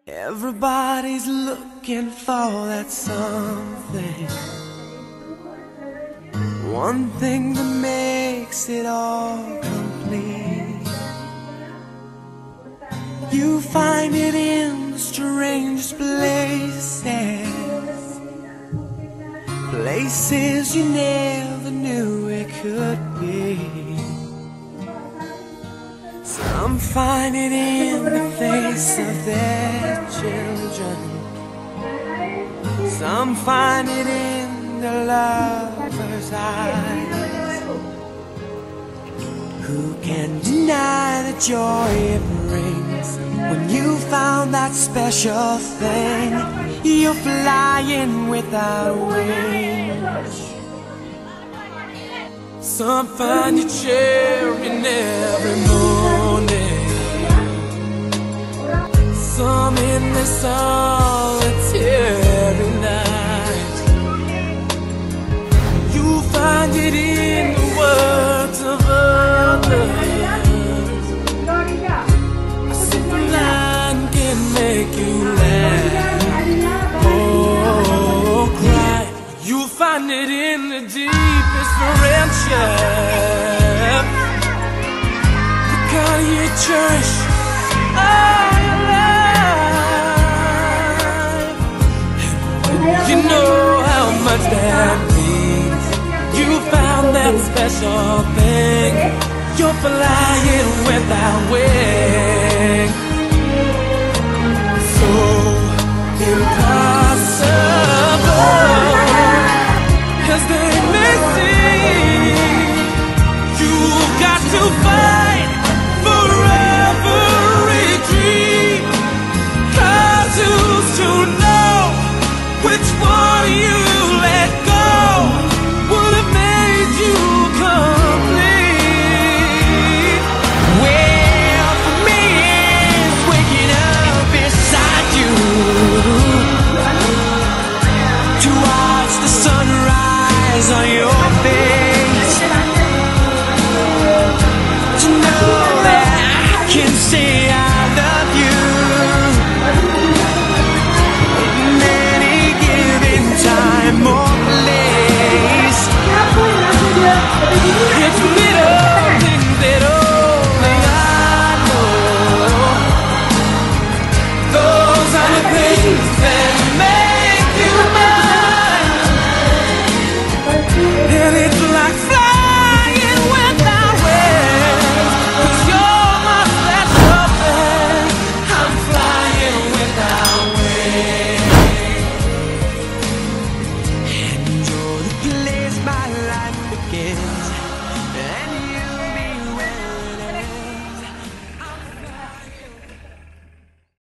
Everybody's looking for that something, one thing that makes it all complete. You find it in the strangest places, places you never knew it could be. Some find it in the face of their children, some find it in the lover's eyes. Who can deny the joy it brings when you found that special thing? You're flying without wings. Some find you cheering every morning, some in the solitary night. You find it in the words of others. A simple line can make you laugh or cry. You find it in the deepest friendship, the God you cherish all your life. And you know how much that means. You found that special thing. You're flying without wings.